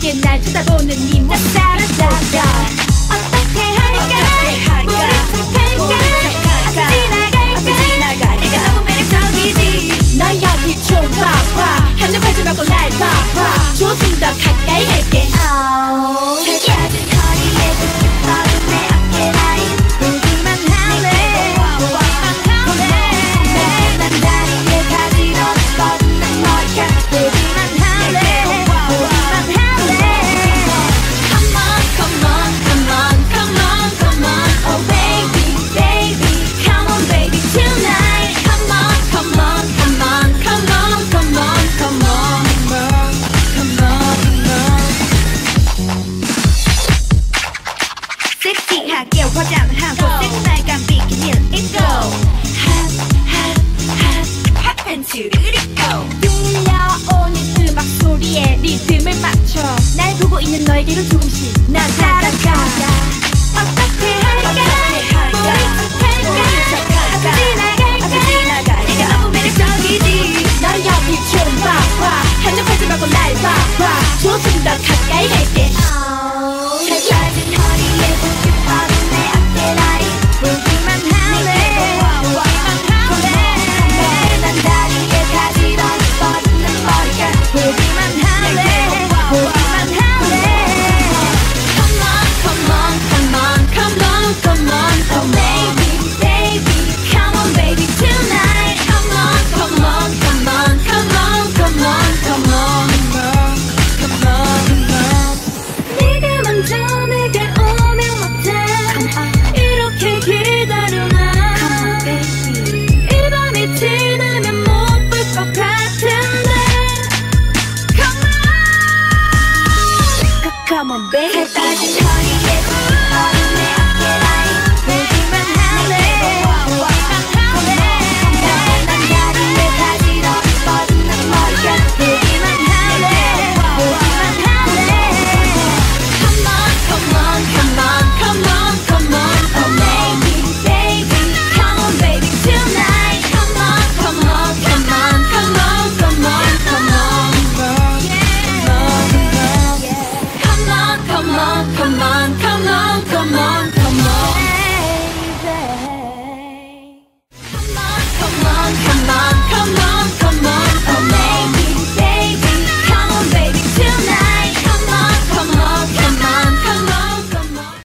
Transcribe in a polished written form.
함께 날 쳐다보는 이 모습 사라져가. 어떻게 할까 우리 착할까 아주 지나갈까 내가 너무 매력적이지. 널 여기 좀 봐봐 한눈 팔지 말고 날 봐봐 조금 더 가까이 할게. 잘 빠진 허리에 붓기 뻗은 내 어깨 라인 보기만 할래 난 다리에 가지런 뻗은 내 머리카락 보기만 할래 보기만 할래. Come on, come on, come on, come on, come on. Oh baby, baby, come on baby tonight. Come on, come on, come on, come on, come on, come on, come on, come on. 섹시하게 화장하고 색깔감 비키니를 입고 핫 팬츠를 입고 들려오는 음악 소리에 리듬을 맞춰 날 보고 있는 너에게로 조금씩 난 다가가. 어떻게 할까 우리 착할까 아주 지나갈까 내가 너무 매력적이지. 널 여기 좀 봐봐 한눈 팔지 말고 날 봐봐 조금 더 가까이 할게. 잘 빠진 허리에 붓기 뻗은 내 어깨 라인 보기만 할래 난 다리에 가지런 뻗은 내 머리카락 보기만 할래 보기만 할래. Come on, come on, come on, come on, come on. Oh baby, baby, come on baby tonight. Come on, come on, come on, come on, come on, come on, come on. 네가 먼저 내게 오면 못해 이렇게 기다려나 이 밤이 지나면 못 볼 것 같은데. Come on baby. 잘 빠진 허리에 붓기 뻗은 내 어깨 라인 보기만 할래 난 다리에 가지런 뻗은 내 머리카락 보기만 할래 보기만 할래. Come on, come on, come on, come on, come on. Oh baby, baby, come on baby tonight. Come on, come on, come on, come on, come on, come on. Come on, come on, come on, come on, come on, come on. Come on, come on, come on.